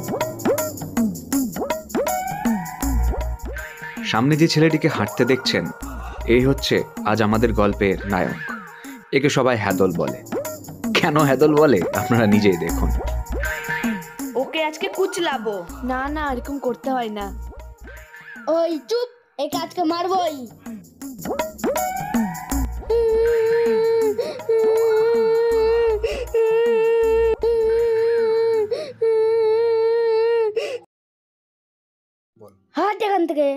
সামনে যে ছেলেটিকে হাঁটতে দেখছেন, এই হচ্ছে আজ আমাদের গল্পের নায়ক। একে সবাই হ্যাদল বলে। কেন হ্যাদল বলে আপনারা নিজেই দেখুন। ওকে আজকে কুচলাবো। না না, এরকম করতে হয় না। ওই চুপ, একে আজকে মারবই। হাট এখান থেকে।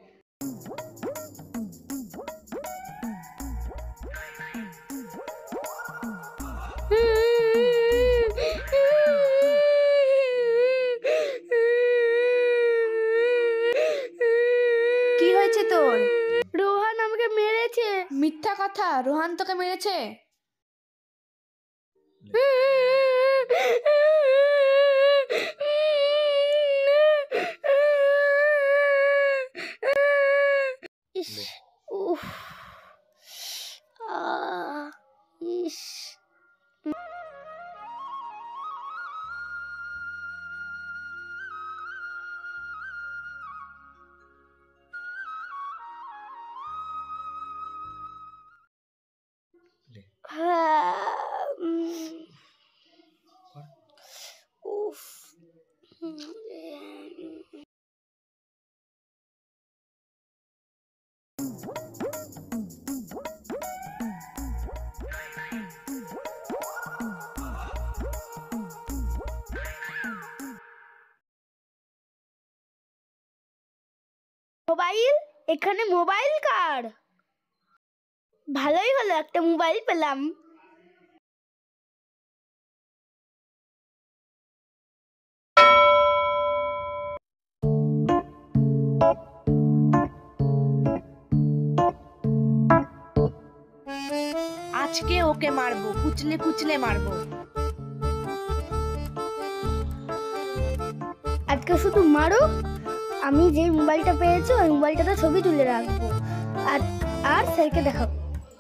কি হয়েছে তোর? রোহান আমাকে মেরেছে। মিথ্যা কথা, রোহান তোকে মেরেছে? ইস, উফ, ইস। উফ। মোবাইল, এখানে মোবাইল কার? ভালোই হলো, একটা মোবাইল পেলাম। আজকে ওকে মারবো, কুচলে কুচলে মারবো। আজকে শুধু মারো, আমি যে মোবাইলটা পেয়েছি ওই মোবাইলটাতে ছবি তুলে রাখবো আর আর স্যারকে দেখাবো।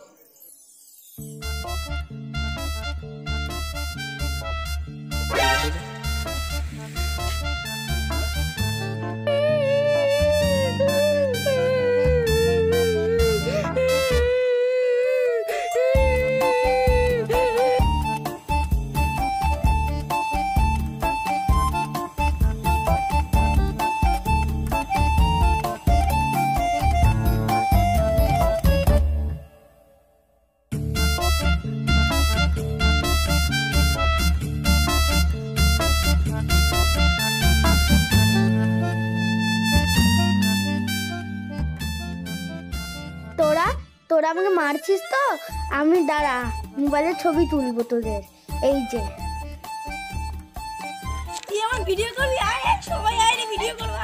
তোরা আমাকে মারছিস তো, আমি দাঁড়া মোবাইলের ছবি তুলবো তোদের। এই যে তুই আমার ভিডিও করবি, আয় সবাই আয় রে ভিডিও করব।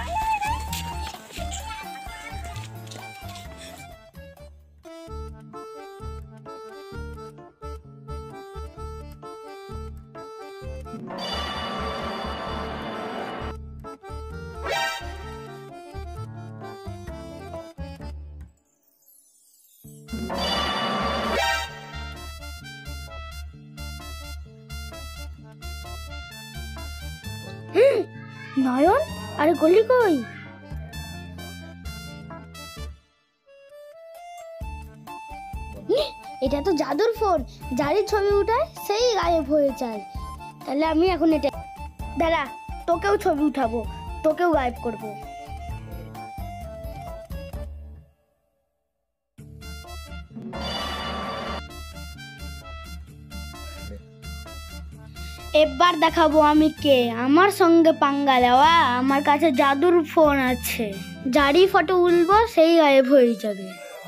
নয়ন, আরে গলি কই? এটা তো জাদুর ফোন, যারই ছবি উঠায় সেই গায়েব হয়ে যায়। তাহলে আমি এখন এটা দাঁড়া, তোকেও ছবি উঠাবো, তোকেও গায়েব করব। এবার দেখাবো আমি কে। আমার সঙ্গে পাঙ্গা দেওয়া, আমার কাছে জাদুর ফোন আছে, যারই ফটো উঠবো সেই গায়েব হয়ে যাবে।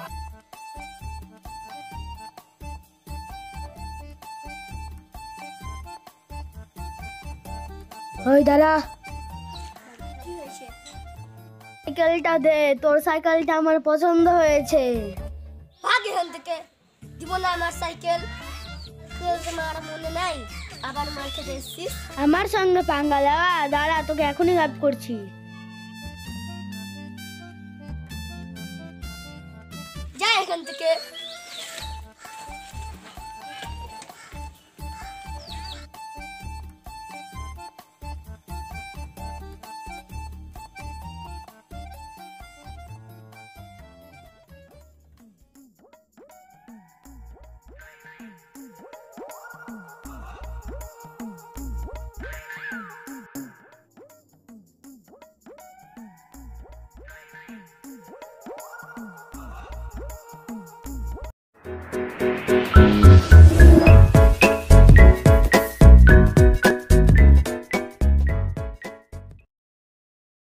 ওই দাঁড়া, সাইকেলটা দে, তোর সাইকেলটা আমার পছন্দ হয়েছে। ভাগ এখান থেকে, দিব না আমার সাইকেল। আমার মনে নাই, আবার মার খেতে এসছিস। আমার সঙ্গে পাঙ্গা দেওয়া, দাঁড়া তোকে এখনই গায়েব করছি।